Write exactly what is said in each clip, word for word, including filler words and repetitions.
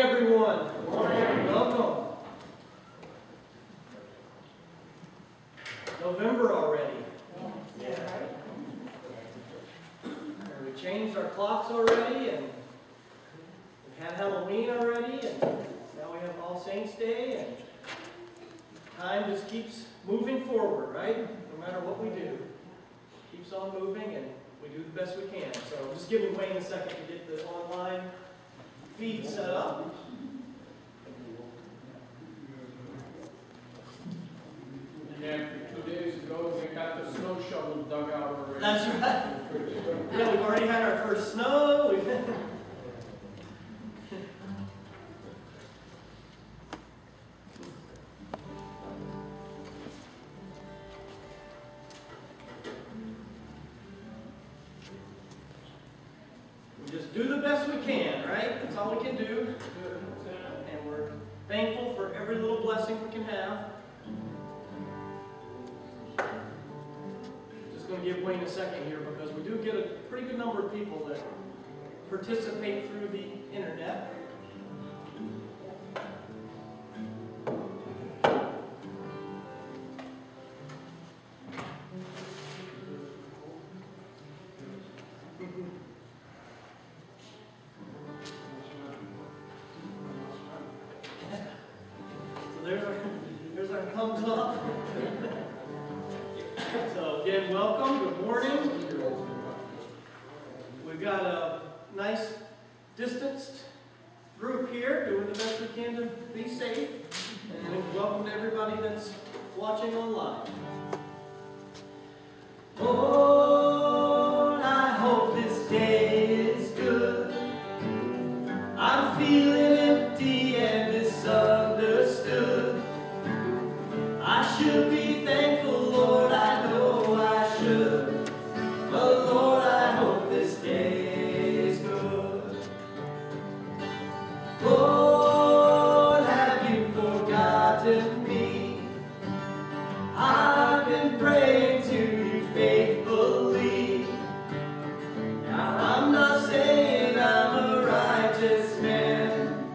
everyone. Good morning. Welcome. November already. Yeah. And we changed our clocks already, and we had Halloween already, and now we have All Saints Day, and time just keeps moving forward, right? No matter what we do. Keeps on moving, and we do the best we can. So I'm just giving Wayne a second to get the online feed set up. Yeah, two days ago we got the snow shovel dug out already. That's right. Yeah, we've already had our first snow. We've We just do the best we can, right? That's all we can do. And we're thankful for every little blessing we can have. Just going to give Wayne a second here because we do get a pretty good number of people that participate through the internet. There's our, there's our thumbs up. So again, welcome, good morning. We've got a nice distanced group here doing the best we can to be safe. And welcome to everybody that's watching online. Lord, I hope this day is good. I'm feeling empty and misunderstood. I should be thankful, Lord, I know I should. But Lord, I hope this day is good. Lord, have you forgotten me? I've been praying to you faithfully. Now I'm not saying I'm a righteous man,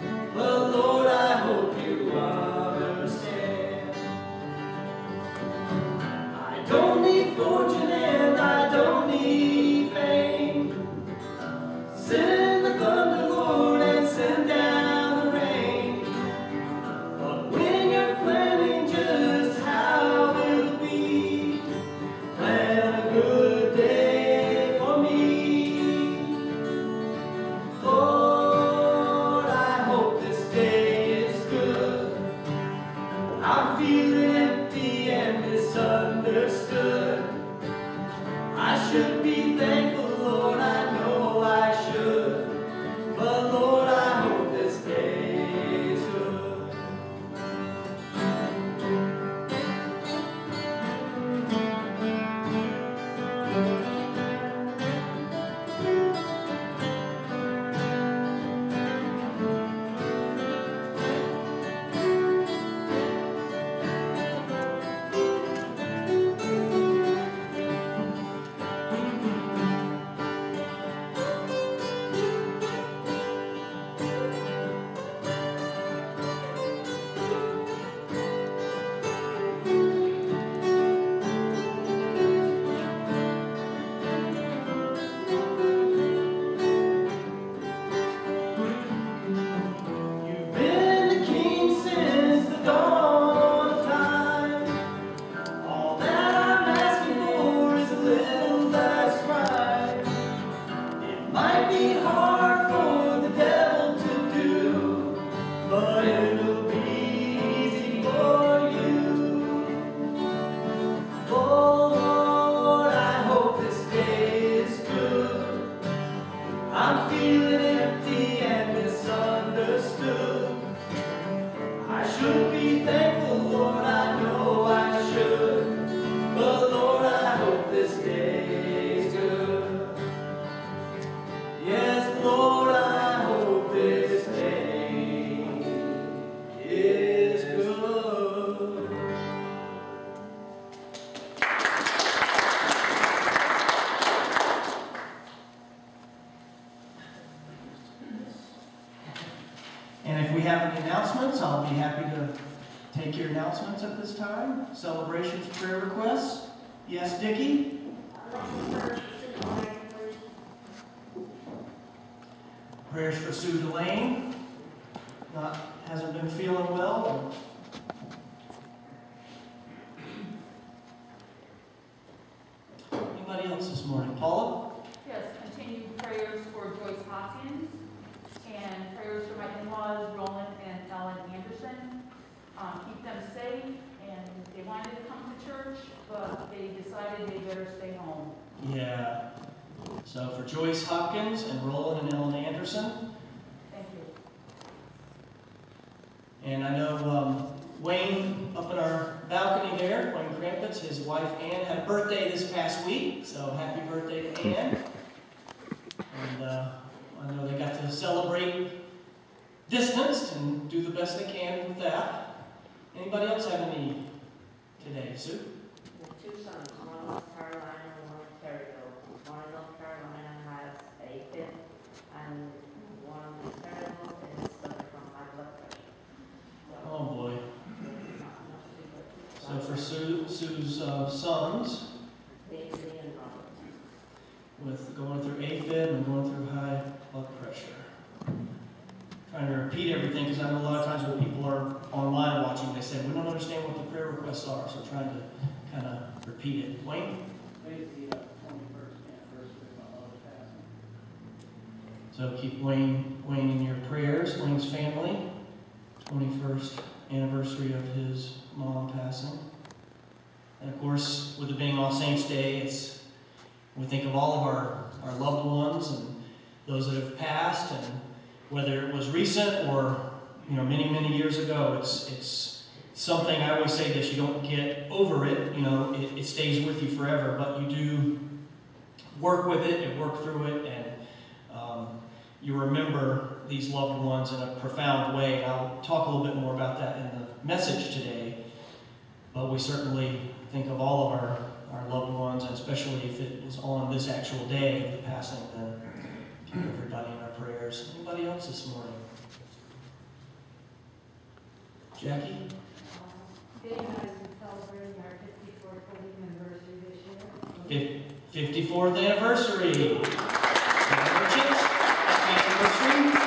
And if we have any announcements, I'll be happy to take your announcements at this time. Celebrations, prayer requests. Yes, Dickie? Prayers for Sue Delane. Not, hasn't been feeling well. Anybody else this morning? Paula? Yes, continued prayers for Joyce Hopkins and prayers for my in-laws, Roland and Ellen Anderson. Um, keep them safe, and they wanted to come to church, but they decided they better stay home. Yeah. So for Joyce Hopkins and Roland and Ellen Anderson. Thank you. And I know um, Wayne up in our balcony there, Wayne Krampitz, his wife Ann had a birthday this past week, so happy birthday to Ann. And uh, I know they got to celebrate distanced and do the best they can with that. Anybody else have any today? Sue? The two sons, one in North Carolina and one in Ontario. One in North Carolina has a fit, and one in Ontario is suffering from high blood pressure. Oh boy. So, So for Sue, Sue's uh, sons, Daisy and Robert. with going through AFib and going through high blood pressure. Trying to repeat everything, because I know a lot of times when people are online watching, they say, we don't understand what the prayer requests are, so trying to kind of repeat it. Wayne? Today's the twenty-first anniversary of my mother's passing. So keep Wayne, Wayne in your prayers, Wayne's family, twenty-first anniversary of his mom passing. And of course, with it being All Saints Day, it's, we think of all of our, our loved ones and those that have passed, and whether it was recent or, you know, many, many years ago, it's it's something. I always say this, you don't get over it, you know, it, it stays with you forever, but you do work with it and work through it, and um, you remember these loved ones in a profound way. I'll talk a little bit more about that in the message today, but we certainly think of all of our, our loved ones, and especially if it was on this actual day of the passing, then keep everybody in our prayers. Anybody else this morning? Jackie? Dave and I are celebrating our fifty-fourth wedding anniversary this year. fifty-fourth anniversary. Congratulations. Happy anniversary.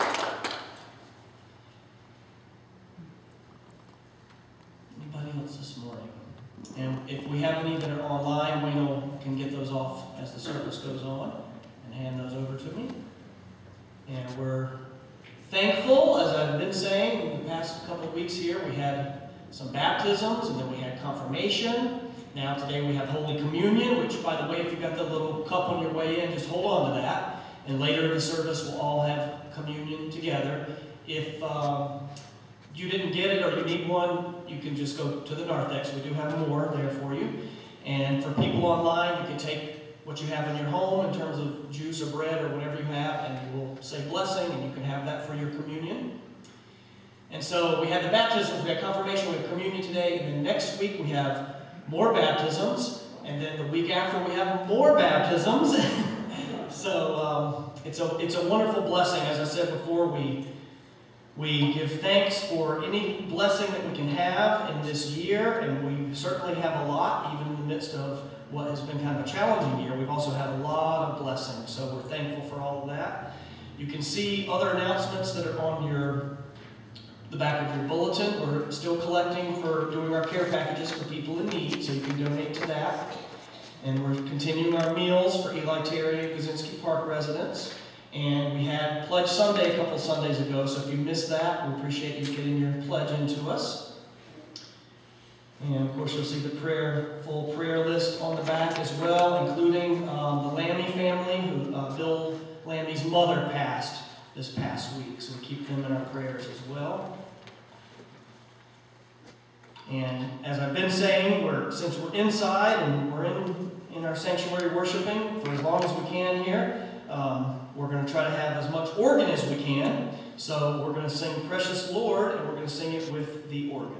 Anybody else this morning? And if we have any that are online, Wayne will- can get those off as the service goes on and hand those over to me. And we're thankful, as I've been saying, in the past couple of weeks here, we had some baptisms, and then we had confirmation. Now today we have Holy Communion, which, by the way, if you've got the little cup on your way in, just hold on to that. And later in the service, we'll all have communion together. If um, you didn't get it or you need one, you can just go to the narthex. We do have more there for you. And for people online, you can take what you have in your home in terms of juice or bread or whatever you have, and we'll say blessing, and you can have that for your communion. And so we had the baptisms, we had confirmation, we have communion today, and then next week we have more baptisms, and then the week after we have more baptisms. So um, it's a it's a wonderful blessing. As I said before, we we give thanks for any blessing that we can have in this year, and we certainly have a lot, even in the midst of what has been kind of a challenging year. We've also had a lot of blessings, so we're thankful for all of that. You can see other announcements that are on your the back of your bulletin. We're still collecting for doing our care packages for people in need, so you can donate to that. And we're continuing our meals for Eli Terry and Kaczynski Park residents. And we had Pledge Sunday a couple Sundays ago, so if you missed that, we appreciate you getting your pledge into us. And of course, you'll see the prayer, full prayer list on the back as well, including um, the Lammy family, who uh, Bill Lammy's mother passed this past week, so we keep them in our prayers as well. And as I've been saying, we're since we're inside and we're in, in our sanctuary worshiping for as long as we can here, um, we're going to try to have as much organ as we can. So we're going to sing Precious Lord, and we're going to sing it with the organ.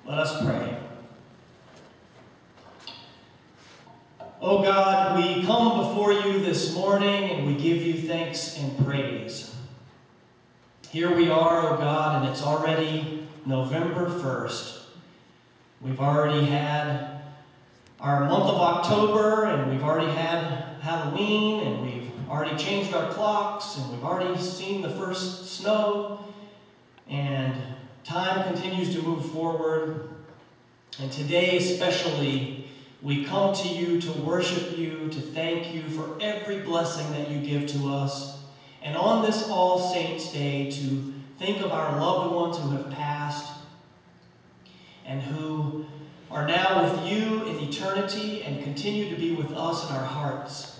Let us pray. Oh God, we come before you this morning and we give you thanks and praise. Here we are, oh God, and it's already November first. We've already had our month of October, and we've already had Halloween, and we've already changed our clocks, and we've already seen the first snow, and time continues to move forward. And today especially, we come to you to worship you, to thank you for every blessing that you give to us. And on this All Saints' Day, to think of our loved ones who have passed and who are now with you in eternity and continue to be with us in our hearts.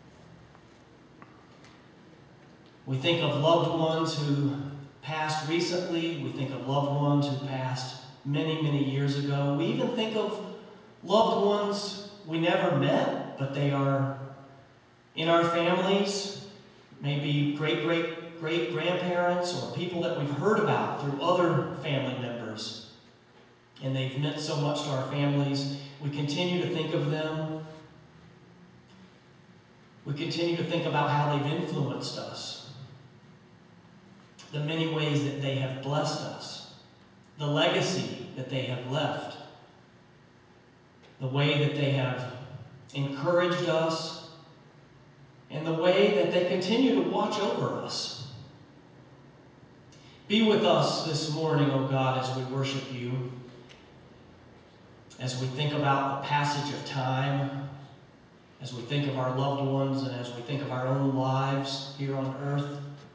We think of loved ones who passed recently. We think of loved ones who passed many, many years ago. We even think of loved ones we never met, but they are in our families, maybe great-great-great-grandparents or people that we've heard about through other family members. And they've meant so much to our families. We continue to think of them. We continue to think about how they've influenced us, the many ways that they have blessed us, the legacy that they have left, the way that they have encouraged us, and the way that they continue to watch over us. Be with us this morning, O God, as we worship you, as we think about the passage of time, as we think of our loved ones, and as we think of our own lives here on earth,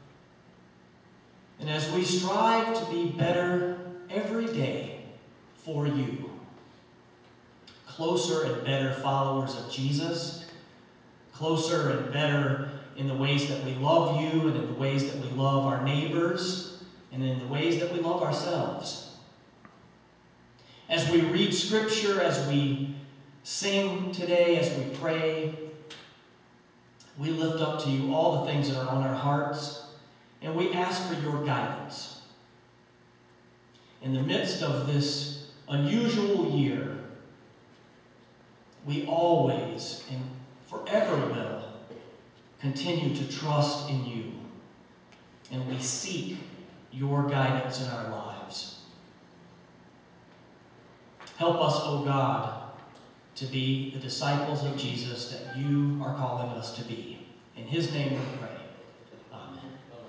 and as we strive to be better every day for you, closer and better followers of Jesus, closer and better in the ways that we love you and in the ways that we love our neighbors and in the ways that we love ourselves. As we read Scripture, as we sing today, as we pray, we lift up to you all the things that are on our hearts, and we ask for your guidance. In the midst of this unusual year, we always and forever will continue to trust in you, and we seek your guidance in our lives. Help us, O God, to be the disciples of Jesus that you are calling us to be. In his name we pray. Amen.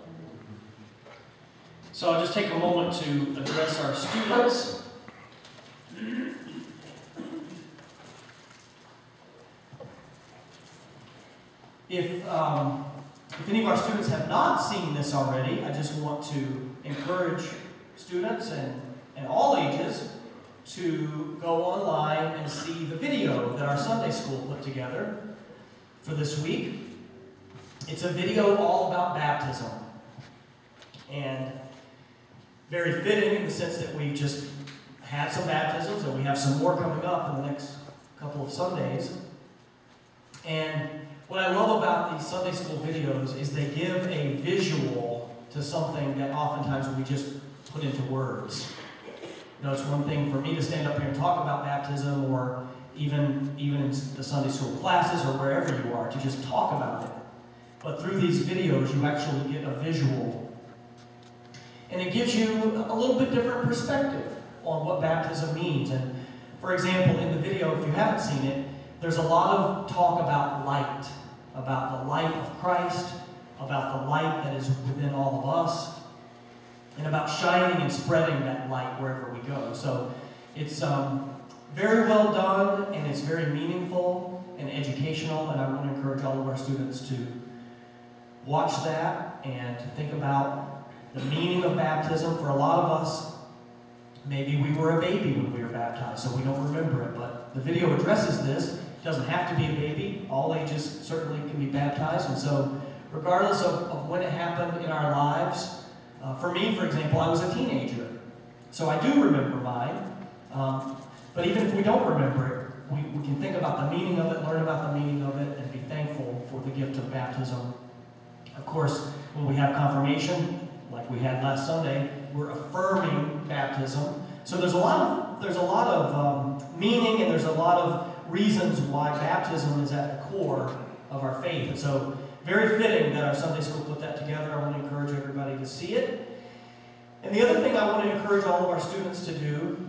So I'll just take a moment to address our students. If, um, if any of our students have not seen this already, I just want to encourage students and, and all ages to go online and see the video that our Sunday school put together for this week. It's a video all about baptism, and very fitting in the sense that we've just had some baptisms and we have some more coming up in the next couple of Sundays. And what I love about these Sunday school videos is they give a visual to something that oftentimes we just put into words. You know, it's one thing for me to stand up here and talk about baptism, or even, even in the Sunday school classes or wherever you are, to just talk about it. But through these videos, you actually get a visual. And it gives you a little bit different perspective on what baptism means. And for example, in the video, if you haven't seen it, there's a lot of talk about light, about the light of Christ, about the light that is within all of us, and about shining and spreading that light wherever we go. So it's um, very well done, and it's very meaningful and educational, and I want to encourage all of our students to watch that and to think about the meaning of baptism. For a lot of us, maybe we were a baby when we were baptized, so we don't remember it, but the video addresses this. It doesn't have to be a baby. All ages certainly can be baptized, and so regardless of, of when it happened in our lives, Uh, for me, for example, I was a teenager, so I do remember mine. Um, but even if we don't remember it, we, we can think about the meaning of it, learn about the meaning of it, and be thankful for the gift of baptism. Of course, when we have confirmation, like we had last Sunday, we're affirming baptism. so there's a lot of there's a lot of um, meaning, and there's a lot of reasons why baptism is at the core of our faith. And so very fitting that our Sunday school put that together. I want to encourage everybody to see it. And the other thing I want to encourage all of our students to do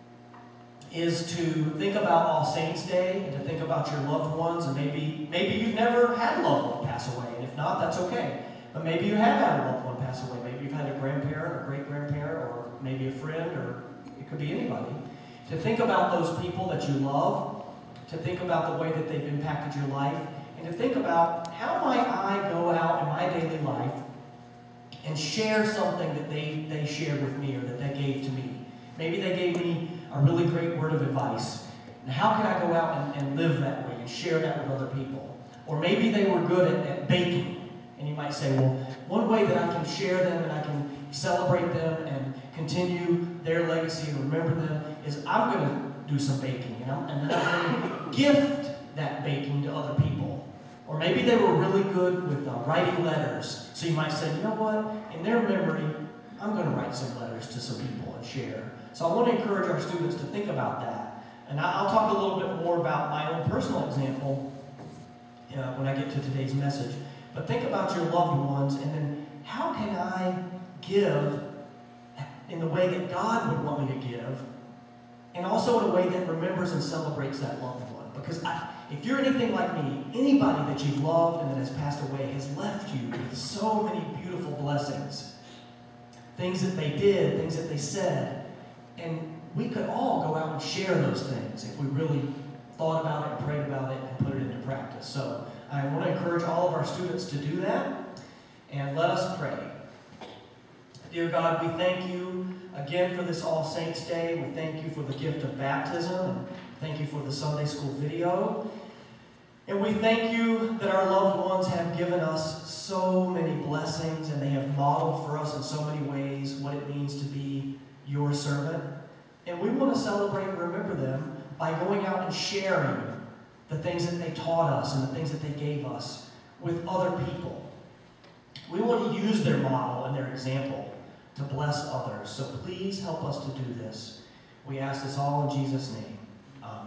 is to think about All Saints Day and to think about your loved ones. And maybe maybe you've never had a loved one pass away, and if not, that's okay. But maybe you have had a loved one pass away. Maybe you've had a grandparent or great-grandparent, or maybe a friend, or it could be anybody. To think about those people that you love, to think about the way that they've impacted your life, and to think about how might I go out in my daily life and share something that they, they shared with me or that they gave to me. Maybe they gave me a really great word of advice. And how can I go out and, and live that way and share that with other people? Or maybe they were good at, at baking. And you might say, well, one way that I can share them and I can celebrate them and continue their legacy and remember them is I'm going to do some baking. You know? And then I'm going to gift that baking to other people. Or maybe they were really good with uh, writing letters. So you might say, you know what? In their memory, I'm going to write some letters to some people and share. So I want to encourage our students to think about that. And I'll talk a little bit more about my own personal example uh, when I get to today's message. But think about your loved ones, and then how can I give in the way that God would want me to give, and also in a way that remembers and celebrates that loved one. Because I, if you're anything like me, anybody that you've loved and that has passed away has left you with so many beautiful blessings. Things that they did, things that they said. And we could all go out and share those things if we really thought about it and prayed about it and put it into practice. So I want to encourage all of our students to do that. And let us pray. Dear God, we thank you again for this All Saints Day. We thank you for the gift of baptism. And thank you for the Sunday school video. And we thank you that our loved ones have given us so many blessings, and they have modeled for us in so many ways what it means to be your servant. And we want to celebrate and remember them by going out and sharing the things that they taught us and the things that they gave us with other people. We want to use their model and their example to bless others. So please help us to do this. We ask this all in Jesus' name. Amen.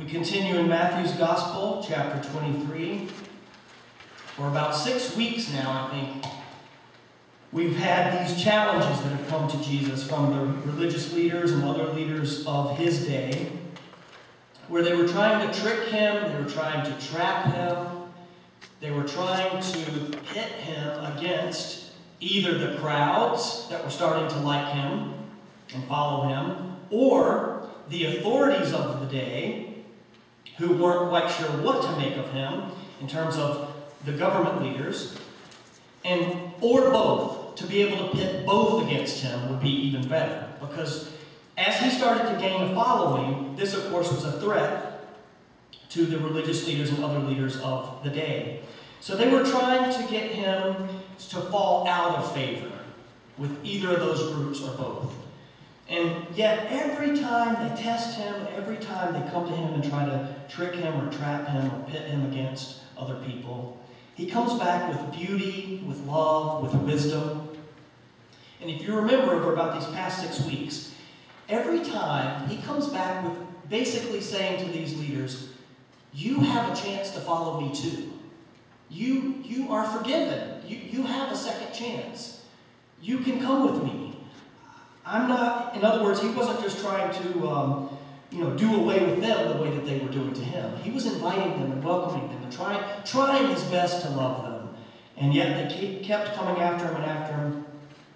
We continue in Matthew's Gospel, chapter twenty-three. For about six weeks now, I think, we've had these challenges that have come to Jesus from the religious leaders and other leaders of his day, where they were trying to trick him, they were trying to trap him, they were trying to pit him against either the crowds that were starting to like him and follow him, or the authorities of the day who weren't quite sure what to make of him in terms of the government leaders, and or both. To be able to pit both against him would be even better, because as he started to gain a following, this of course was a threat to the religious leaders and other leaders of the day. So they were trying to get him to fall out of favor with either of those groups or both. And yet every time they test him, every time they come to him and try to trick him or trap him or pit him against other people, he comes back with beauty, with love, with wisdom. And if you remember over about these past six weeks, every time he comes back with basically saying to these leaders, you have a chance to follow me too. You, you are forgiven. You, you have a second chance. You can come with me. I'm not, in other words, he wasn't just trying to um, you know, do away with them the way that they were doing to him. He was inviting them and welcoming them and trying, trying his best to love them. And yet they kept coming after him and after him.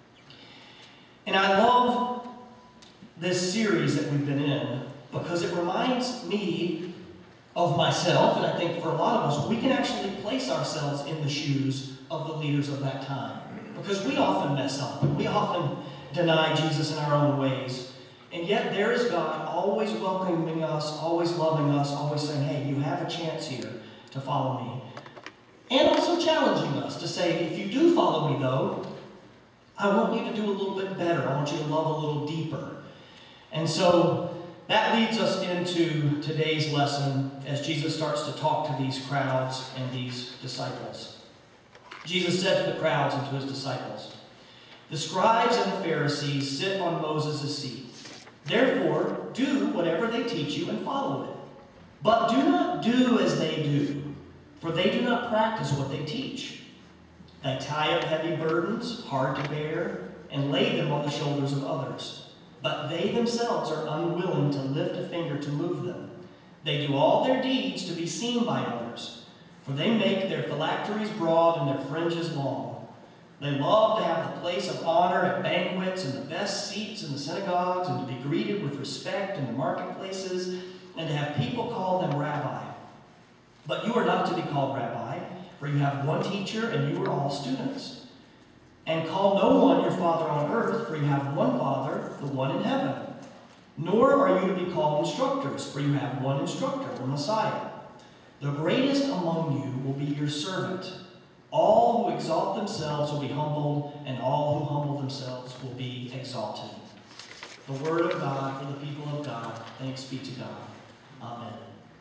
And I love this series that we've been in because it reminds me of myself, and I think for a lot of us, we can actually place ourselves in the shoes of the leaders of that time. Because we often mess up. We often deny Jesus in our own ways. And yet there is God always welcoming us, always loving us, always saying, hey, you have a chance here to follow me. And also challenging us to say, if you do follow me though, I want you to do a little bit better. I want you to love a little deeper. And so that leads us into today's lesson as Jesus starts to talk to these crowds and these disciples. Jesus said to the crowds and to his disciples, the scribes and the Pharisees sit on Moses' seat. Therefore, do whatever they teach you and follow it. But do not do as they do, for they do not practice what they teach. They tie up heavy burdens, hard to bear, and lay them on the shoulders of others. But they themselves are unwilling to lift a finger to move them. They do all their deeds to be seen by others, for they make their phylacteries broad and their fringes long. They love to have the place of honor at banquets and the best seats in the synagogues and to be greeted with respect in the marketplaces and to have people call them rabbi. But you are not to be called rabbi, for you have one teacher and you are all students. And call no one your father on earth, for you have one Father, the one in heaven. Nor are you to be called instructors, for you have one instructor, the Messiah. The greatest among you will be your servant. All who exalt themselves will be humbled, and all who humble themselves will be exalted. The word of God for the people of God. Thanks be to God. Amen.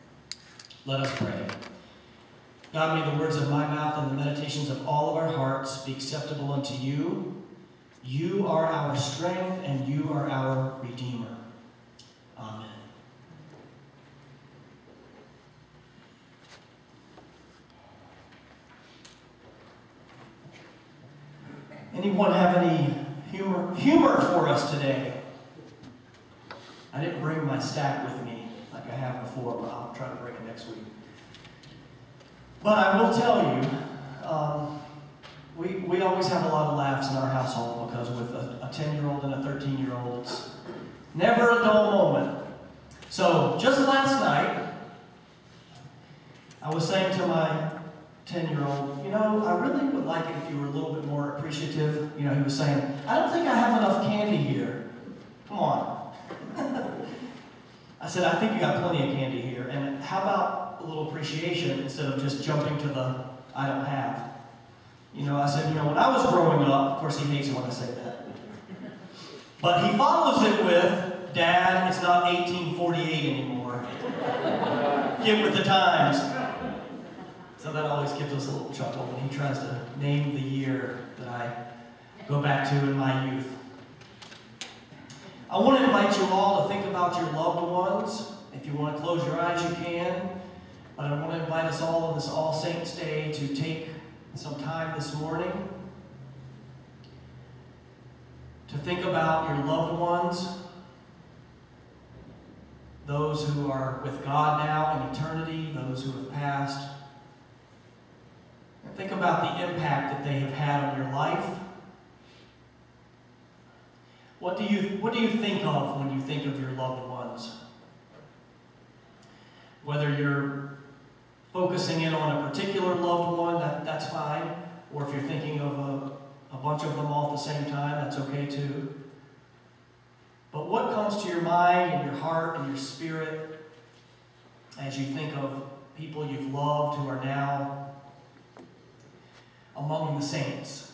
Let us pray. God, may the words of my mouth and the meditations of all of our hearts be acceptable unto you. You are our strength, and you are our Redeemer. Amen. Anyone have any humor, humor for us today? I didn't bring my stack with me like I have before, but I'll try to bring it next week. But I will tell you, um, we, we always have a lot of laughs in our household because with a ten-year-old and a thirteen-year-old, it's never a dull moment. So just last night, I was saying to my ten-year-old, you know, I really would like it if you were a little bit more appreciative. You know, he was saying, I don't think I have enough candy here. Come on. I said, I think you got plenty of candy here. And how about a little appreciation instead of just jumping to the, I don't have. You know, I said, you know, when I was growing up, of course he hates it when I say that. But he follows it with, Dad, it's not eighteen forty-eight anymore. Get with the times. So that always gives us a little chuckle when he tries to name the year that I go back to in my youth. I want to invite you all to think about your loved ones If you want to close your eyes, you can. But I want to invite us all on this All Saints Day to take some time this morning to think about your loved ones, those who are with God now in eternity, those who have passed. And think about the impact that they have had on your life. What do you, what do you think of when you think of your loved ones? Whether you're focusing in on a particular loved one, that, that's fine. Or if you're thinking of a, a bunch of them all at the same time, that's okay too. But what comes to your mind and your heart and your spirit as you think of people you've loved who are now among the saints?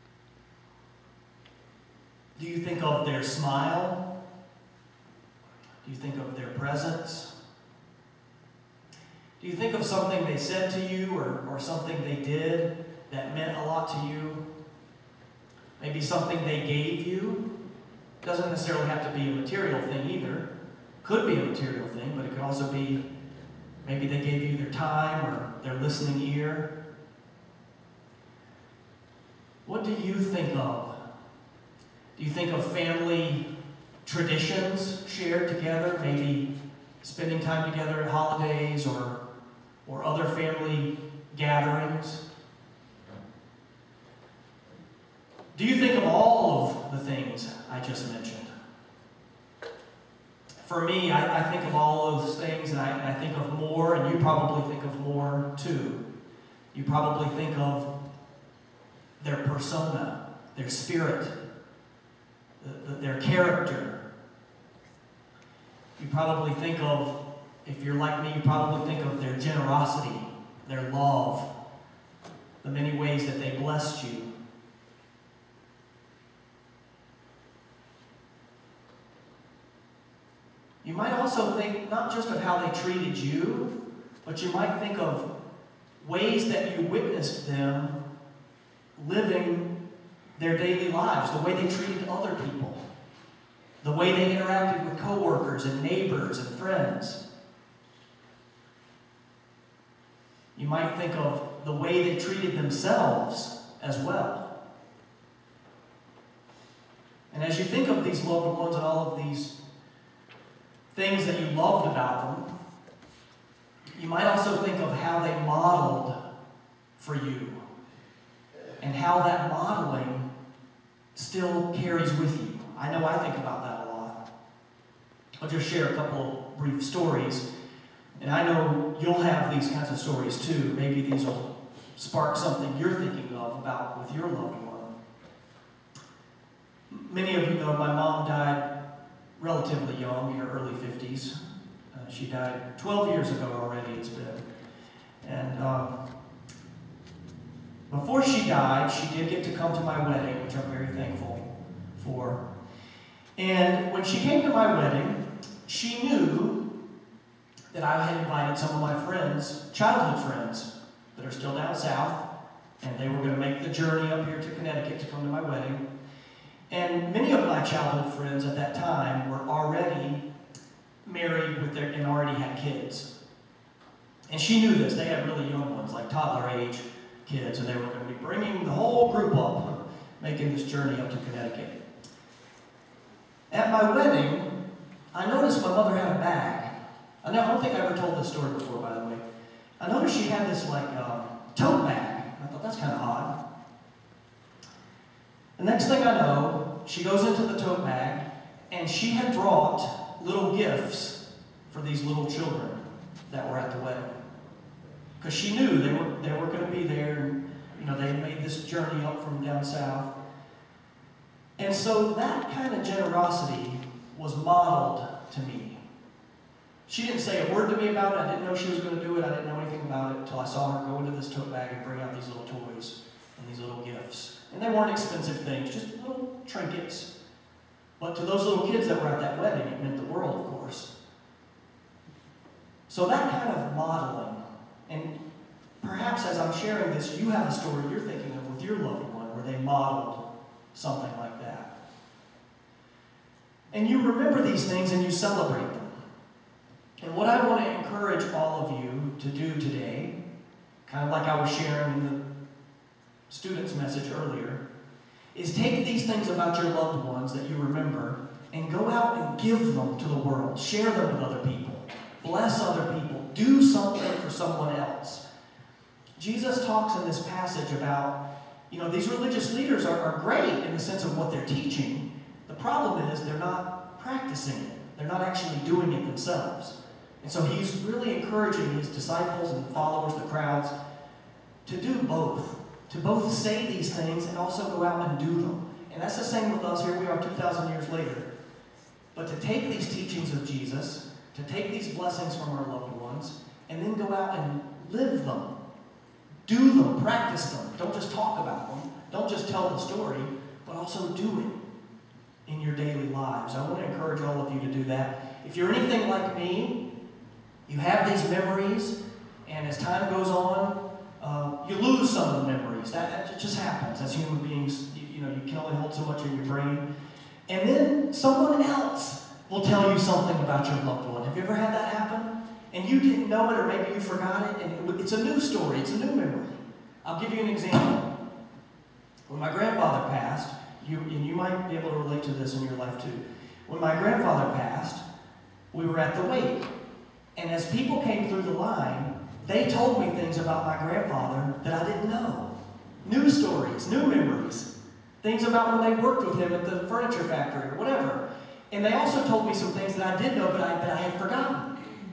Do you think of their smile? Do you think of their presence? Do you think of something they said to you or, or something they did that meant a lot to you? Maybe something they gave you? Doesn't necessarily have to be a material thing either. Could be a material thing, but it could also be maybe they gave you their time or their listening ear. What do you think of? Do you think of family traditions shared together? Maybe spending time together at holidays or, or other family gatherings? Do you think of all of the things I just mentioned? For me, I, I think of all those things, and I, and I think of more, and you probably think of more too. You probably think of their persona, their spirit, the, the, their character. You probably think of, if you're like me, you probably think of their generosity, their love, the many ways that they blessed you. You might also think not just of how they treated you, but you might think of ways that you witnessed them living their daily lives, the way they treated other people, the way they interacted with coworkers and neighbors and friends. You might think of the way they treated themselves as well. And as you think of these loved ones and all of these things that you loved about them, you might also think of how they modeled for you and how that modeling still carries with you. I know I think about that a lot. I'll just share a couple of brief stories, and I know you'll have these kinds of stories too. Maybe these will spark something you're thinking of about with your loved one. Many of you know my mom died relatively young, in her early fifties. Uh, she died twelve years ago already, it's been. And um, before she died, she did get to come to my wedding, which I'm very thankful for. And when she came to my wedding, she knew that I had invited some of my friends, childhood friends, that are still down south, and they were going to make the journey up here to Connecticut to come to my wedding. And many of my childhood friends at that time were already married with their, and already had kids. And she knew this. They had really young ones, like toddler age kids, and they were going to be bringing the whole group up, making this journey up to Connecticut. At my wedding, I noticed my mother had a bag. I don't think I ever told this story before, by the way. I noticed she had this like um, tote bag. I thought, that's kind of odd. The next thing I know, she goes into the tote bag, and she had brought little gifts for these little children that were at the wedding. Because she knew they were, they were going to be there, and you know, they had made this journey up from down south. And so that kind of generosity was modeled to me. She didn't say a word to me about it. I didn't know she was going to do it. I didn't know anything about it until I saw her go into this tote bag and bring out these little toys and these little gifts. And they weren't expensive things, just little trinkets. But to those little kids that were at that wedding, it meant the world, of course. So that kind of modeling, and perhaps as I'm sharing this, you have a story you're thinking of with your loved one where they modeled something like that. And you remember these things and you celebrate them. And what I want to encourage all of you to do today, kind of like I was sharing in the student's message earlier, is take these things about your loved ones that you remember and go out and give them to the world. Share them with other people. Bless other people. Do something for someone else. Jesus talks in this passage about, you know, these religious leaders are, are great in the sense of what they're teaching. The problem is they're not practicing it. They're not actually doing it themselves. And so he's really encouraging his disciples and followers, the crowds, to do both. To both say these things and also go out and do them. And that's the same with us. Here we are two thousand years later. But to take these teachings of Jesus, to take these blessings from our loved ones, and then go out and live them. Do them, practice them. Don't just talk about them. Don't just tell the story, but also do it in your daily lives. I want to encourage all of you to do that. If you're anything like me, you have these memories, and as time goes on, uh, you lose some of the memories. That, that just happens. As human beings, you, you know, you can only hold so much in your brain. And then someone else will tell you something about your loved one. Have you ever had that happen? And you didn't know it, or maybe you forgot it, and it, it's a new story. It's a new memory. I'll give you an example. When my grandfather passed, you, and you might be able to relate to this in your life too. When my grandfather passed, we were at the wake. And as people came through the line, they told me things about my grandfather that I didn't know. New stories, new memories. Things about when they worked with him at the furniture factory or whatever. And they also told me some things that I did know, but I, that I had forgotten.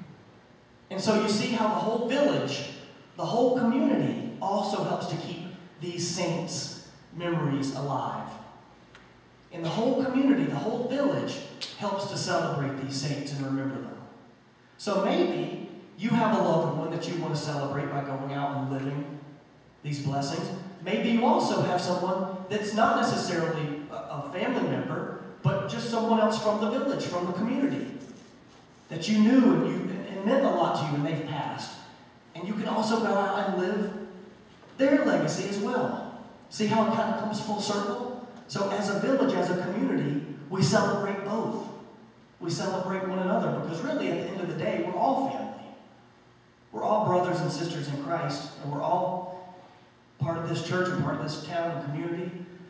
And so you see how the whole village, the whole community also helps to keep these saints' memories alive. And the whole community, the whole village helps to celebrate these saints and remember them. So maybe you have a loved one that you want to celebrate by going out and living these blessings. Maybe you also have someone that's not necessarily a family member, but just someone else from the village, from the community, that you knew and, you, and meant a lot to you and they've passed. And you can also go out and live their legacy as well. See how it kind of comes full circle? So as a village, as a community, we celebrate both. We celebrate one another because really at the end of the day, we're all family. We're all brothers and sisters in Christ, and we're all part of this church and part of this town and community.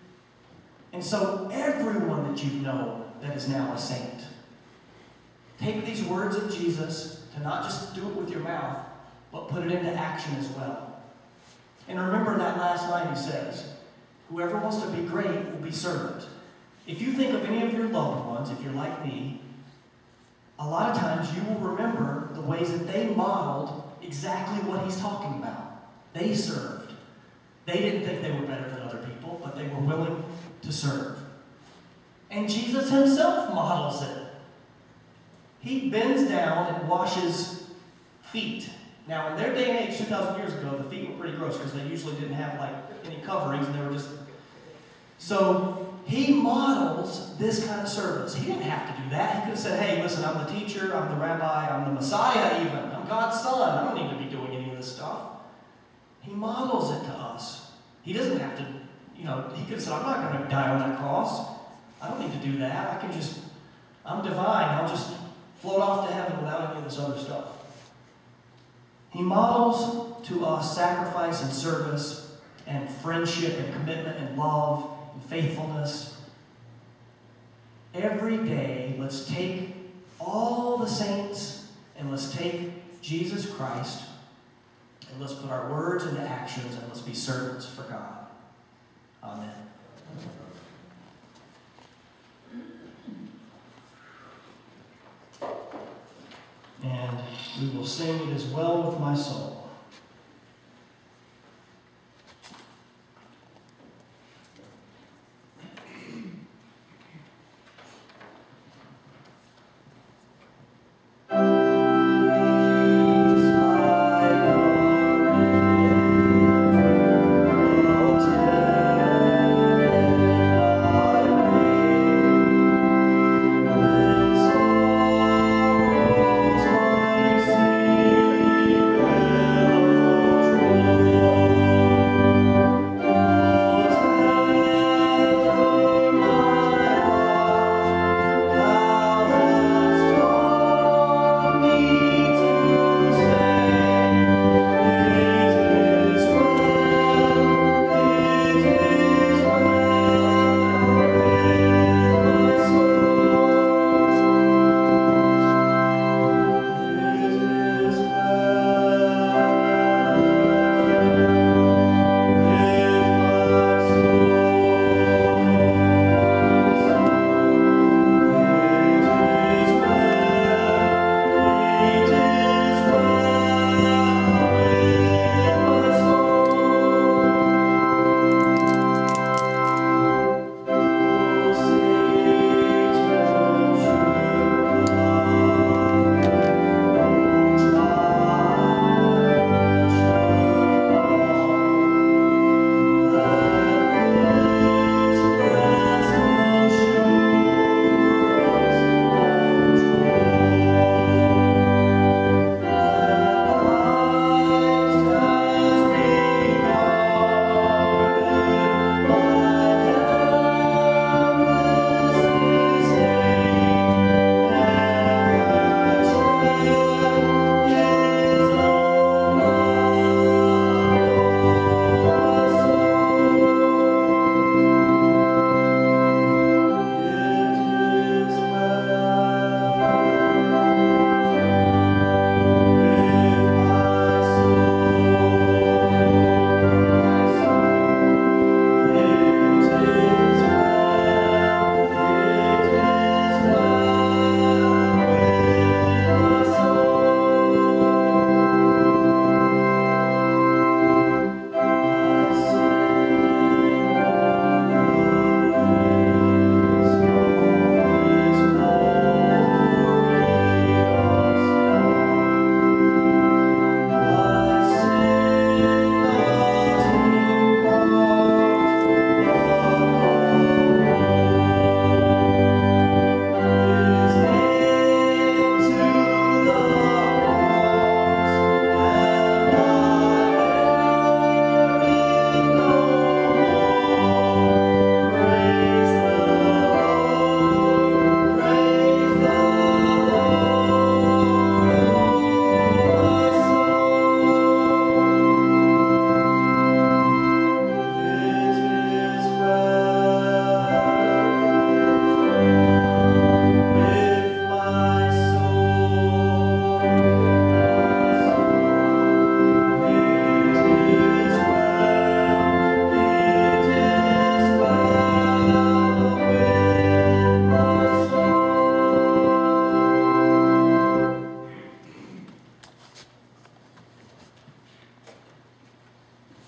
And so everyone that you've known that is now a saint, take these words of Jesus to not just do it with your mouth, but put it into action as well. And remember that last line he says, whoever wants to be great will be servant. If you think of any of your loved ones, if you're like me, a lot of times you will remember the ways that they modeled exactly what he's talking about. They served. They didn't think they were better than other people, but they were willing to serve. And Jesus himself models it. He bends down and washes feet. Now, in their day and age, two thousand years ago, the feet were pretty gross because they usually didn't have like any coverings, and they were just... So he models this kind of service. He didn't have to do that. He could have said, hey, listen, I'm the teacher, I'm the rabbi, I'm the Messiah even. I'm God's son. I don't need to be doing any of this stuff. He models it to us. He doesn't have to, you know, he could have said, I'm not going to die on that cross. I don't need to do that. I can just, I'm divine. I'll just float off to heaven without any of this other stuff. He models to us sacrifice and service and friendship and commitment and love and faithfulness. Every day, let's take all the saints and let's take Jesus Christ and let's put our words into actions and let's be servants for God. Amen. And we will sing It Is Well With My Soul. Thank you.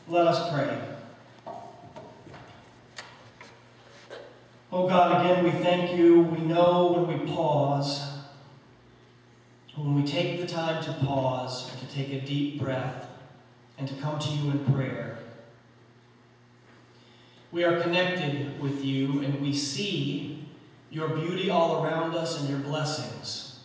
Let us pray. Oh God, again, we thank you. We know when we pause, when we take the time to pause and to take a deep breath and to come to you in prayer, we are connected with you and we see your beauty all around us and your blessings.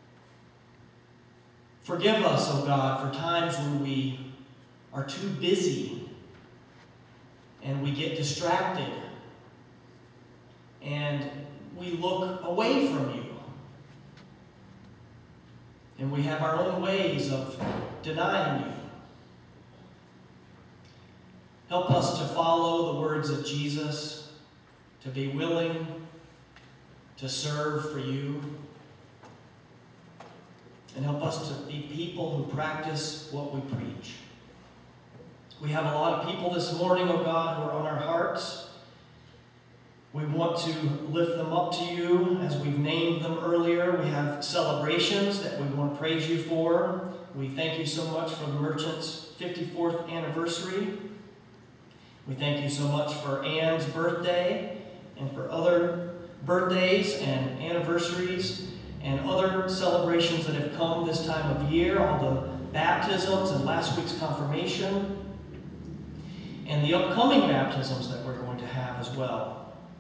Forgive us, oh God, for times when we are too busy and we get distracted and we look away from you. And we have our own ways of denying you. Help us to follow the words of Jesus, to be willing to serve for you. And help us to be people who practice what we preach. We have a lot of people this morning, oh God, who are on our hearts. We want to lift them up to you as we've named them earlier. We have celebrations that we want to praise you for. We thank you so much for the Merchants' fifty-fourth anniversary. We thank you so much for Anne's birthday and for other birthdays and anniversaries and other celebrations that have come this time of year, all the baptisms and last week's confirmation, and the upcoming baptisms that we're going to have as well.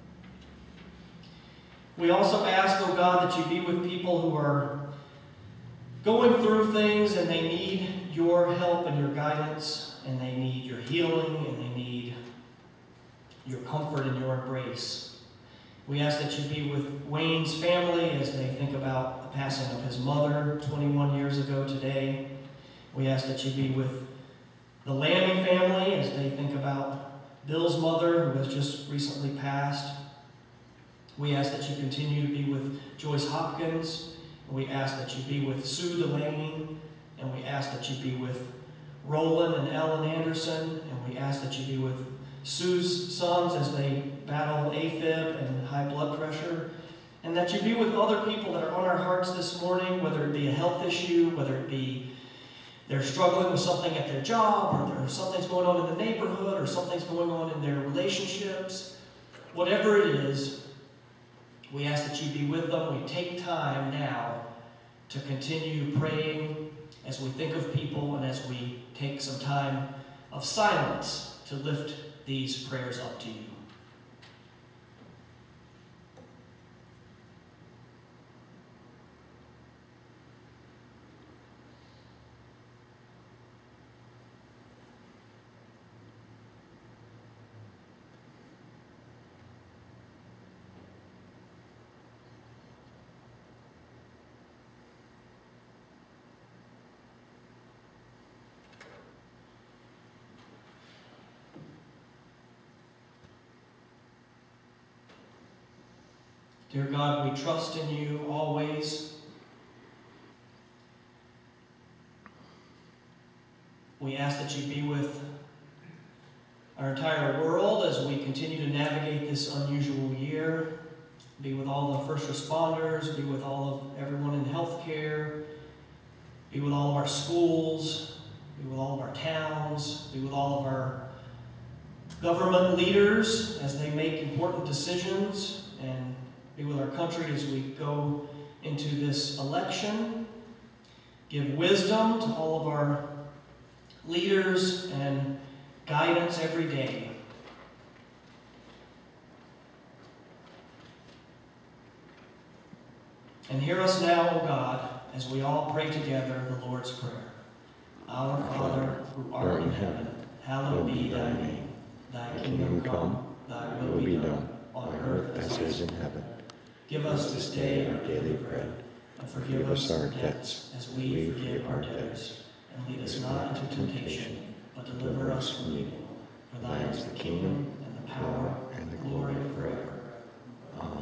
We also ask, oh God, that you be with people who are going through things and they need your help and your guidance, and they need your healing, and they need your comfort and your embrace. We ask that you be with Wayne's family as they think about the passing of his mother twenty-one years ago today. We ask that you be with the Lammy family as they think about Bill's mother, who has just recently passed. We ask that you continue to be with Joyce Hopkins. And we ask that you be with Sue Delaney. And we ask that you be with Roland and Ellen Anderson. And we ask that you be with Sue's sons as they battle AFib and high blood pressure. And that you be with other people that are on our hearts this morning, whether it be a health issue, whether it be they're struggling with something at their job, or there's something's going on in the neighborhood, or something's going on in their relationships. Whatever it is, we ask that you be with them. We take time now to continue praying as we think of people and as we take some time of silence to lift these prayers up to you. Dear God, we trust in you always. We ask that you be with our entire world as we continue to navigate this unusual year. Be with all the first responders, be with all of everyone in healthcare, be with all of our schools, be with all of our towns, be with all of our government leaders as they make important decisions, and be with our country as we go into this election. Give wisdom to all of our leaders and guidance every day. And hear us now, O God, as we all pray together the Lord's Prayer. Our Father, who art in heaven, hallowed be thy name. Thy kingdom come, thy will be done, on earth as it is in heaven. Give us this day our daily bread, and forgive us our debts as we forgive our debtors. And lead us not into temptation, but deliver us from evil. For thine is the kingdom, and the power, and the glory forever. Amen.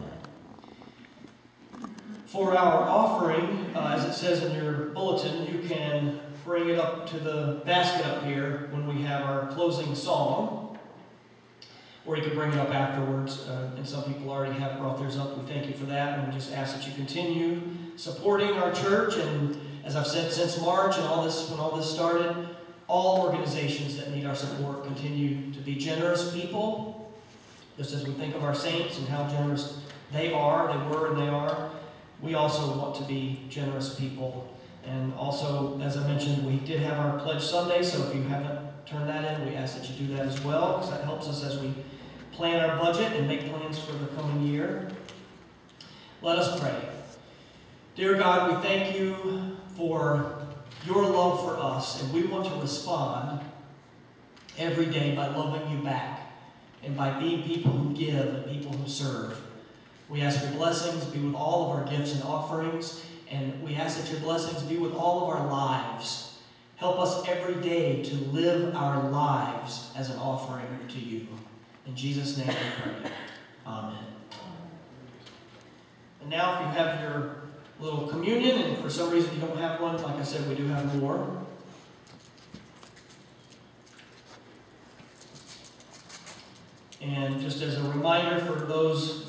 For our offering, uh, as it says in your bulletin, you can bring it up to the basket up here when we have our closing song. Or you can bring it up afterwards, uh, and some people already have brought theirs up. We thank you for that, and we just ask that you continue supporting our church. And as I've said since March and all this, when all this started, all organizations that need our support. Continue to be generous people, just as we think of our saints and how generous they are, they were, and they are. We also want to be generous people. And also, as I mentioned, we did have our Pledge Sunday, so if you haven't turned that in, we ask that you do that as well, because that helps us as we plan our budget and make plans for the coming year. Let us pray. Dear God, we thank you for your love for us, and we want to respond every day by loving you back and by being people who give and people who serve. We ask your blessings be with all of our gifts and offerings, and we ask that your blessings be with all of our lives. Help us every day to live our lives as an offering to you. In Jesus' name we pray. Amen. And now if you have your little communion, and for some reason you don't have one, like I said, we do have more. And just as a reminder for those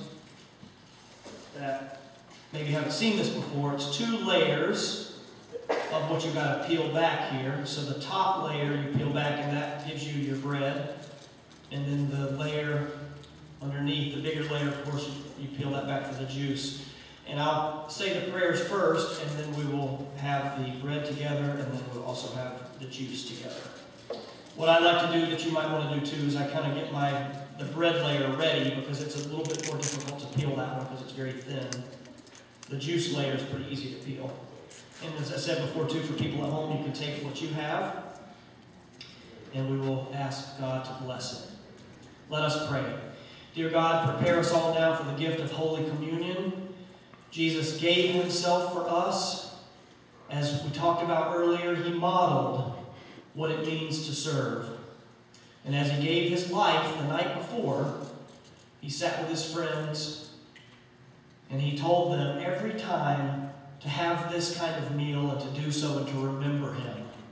that maybe haven't seen this before, it's two layers of what you've got to peel back here. So the top layer you peel back, and that gives you your bread. And then the layer underneath, the bigger layer, of course, you, you peel that back for the juice. And I'll say the prayers first, and then we will have the bread together, and then we'll also have the juice together. What I like to do that you might want to do too is I kind of get my the bread layer ready, because it's a little bit more difficult to peel that one because it's very thin. The juice layer is pretty easy to peel. And as I said before too, for people at home, you can take what you have, and we will ask God to bless it. Let us pray. Dear God, prepare us all now for the gift of Holy Communion. Jesus gave himself for us. As we talked about earlier, he modeled what it means to serve. And as he gave his life the night before, he sat with his friends and he told them every time to have this kind of meal and to do so and to remember him.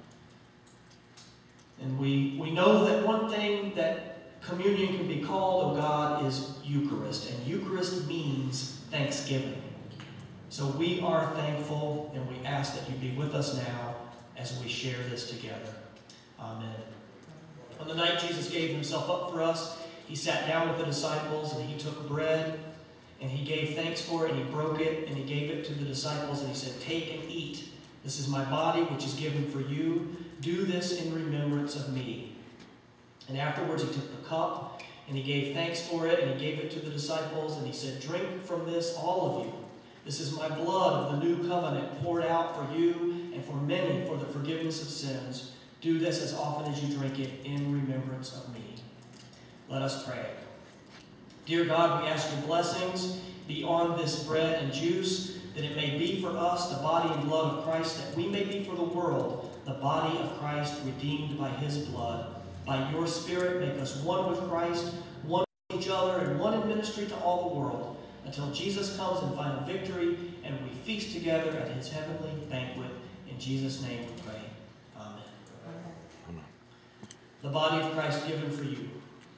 And we, we know that one thing that communion can be called of God is Eucharist. And Eucharist means thanksgiving. So we are thankful, and we ask that you be with us now as we share this together. Amen. On the night Jesus gave himself up for us, he sat down with the disciples, and he took bread, and he gave thanks for it, and he broke it, and he gave it to the disciples, and he said, "Take and eat. This is my body, which is given for you. Do this in remembrance of me." And afterwards he took the cup, and he gave thanks for it, and he gave it to the disciples, and he said, "Drink from this, all of you. This is my blood of the new covenant, poured out for you and for many for the forgiveness of sins. Do this as often as you drink it in remembrance of me." Let us pray. Dear God, we ask your blessings be on this bread and juice, that it may be for us the body and blood of Christ, that we may be for the world the body of Christ, redeemed by his blood. By your Spirit, make us one with Christ, one with each other, and one in ministry to all the world, until Jesus comes in final victory and we feast together at his heavenly banquet. In Jesus' name we pray. Amen. Amen. The body of Christ given for you.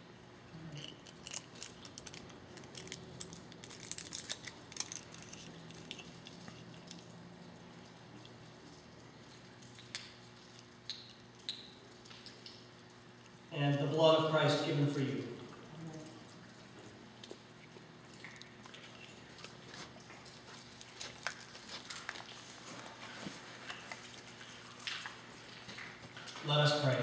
And the blood of Christ given for you. Let us pray.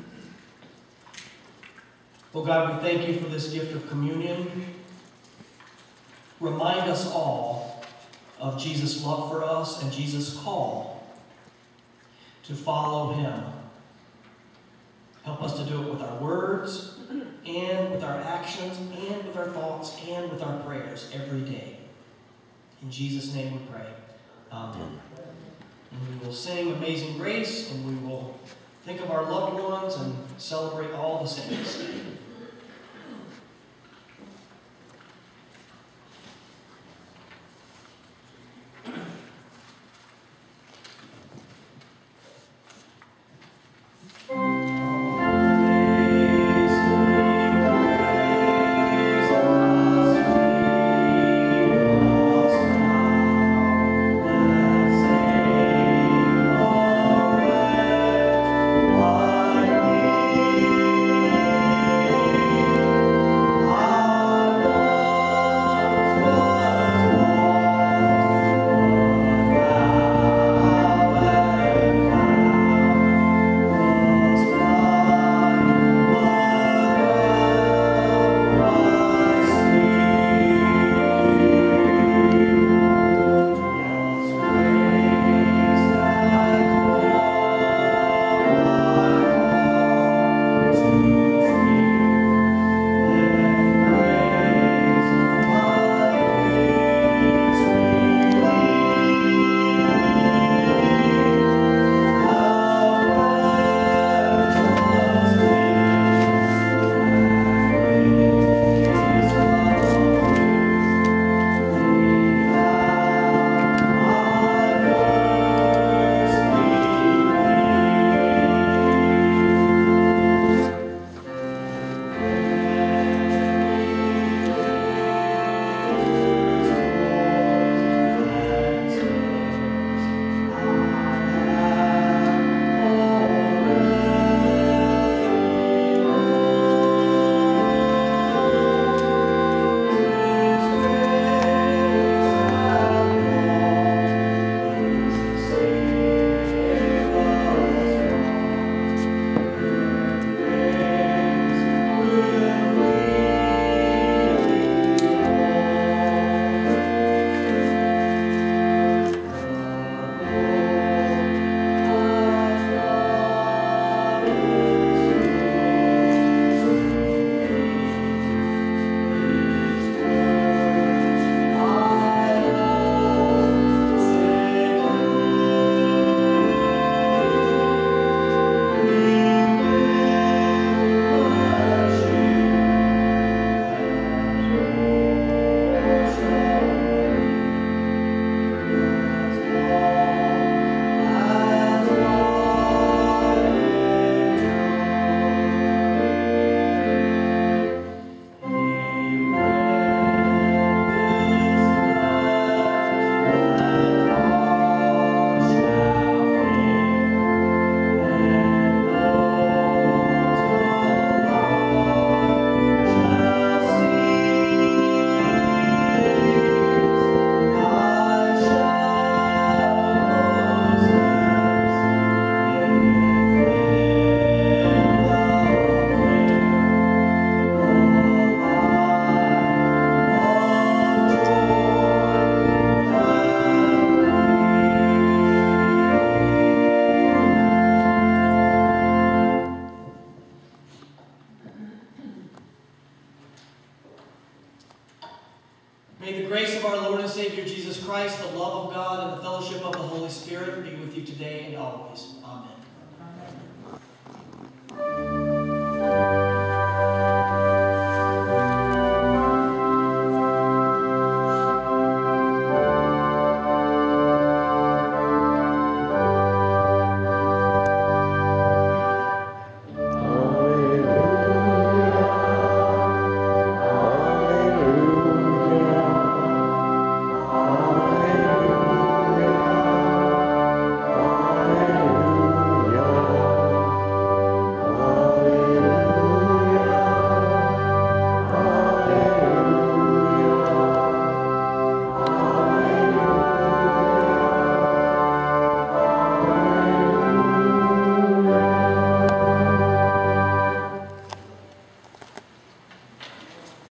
Oh God, we thank you for this gift of communion. Remind us all of Jesus' love for us and Jesus' call to follow him. Help us to do it with our words, and with our actions, and with our thoughts, and with our prayers every day. In Jesus' name we pray. Amen. And we will sing Amazing Grace, and we will think of our loved ones and celebrate all the saints. Amen. May the grace of our Lord and Savior Jesus Christ, the love of God, and the fellowship of the Holy Spirit be with you today and always.